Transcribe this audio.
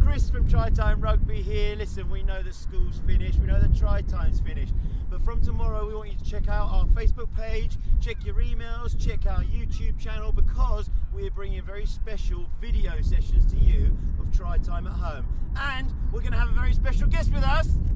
Chris from Try Time Rugby here. Listen, we know that school's finished, we know that Try Time's finished, but from tomorrow we want you to check out our Facebook page, check your emails, check our YouTube channel, because we're bringing very special video sessions to you of Try Time at home. And we're going to have a very special guest with us.